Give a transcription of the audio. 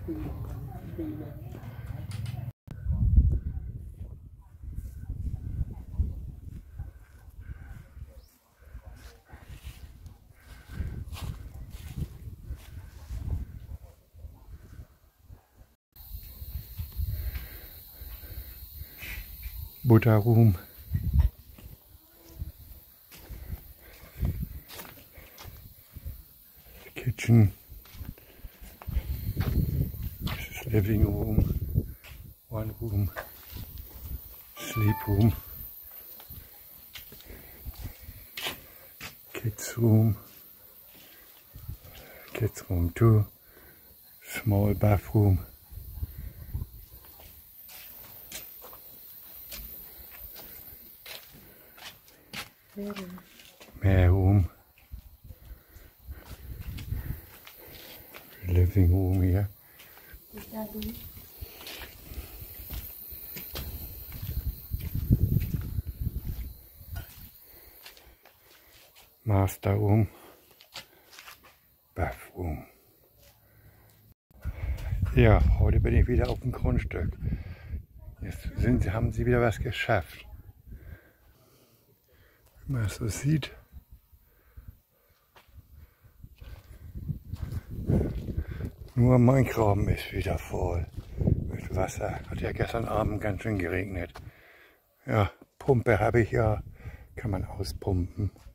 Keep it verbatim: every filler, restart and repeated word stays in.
Buddha Room. Kitchen. This is living room. One room. Sleep room. Kids room. Kids room too. Small bathroom. Mehr room. Living room here. Master room. Bathroom. Ja, heute bin ich wieder auf dem Grundstück. Jetzt sind, haben sie wieder was geschafft. Wie man es so sieht. Nur mein Graben ist wieder voll mit Wasser. Hat ja gestern Abend ganz schön geregnet. Ja, Pumpe habe ich ja, kann man auspumpen.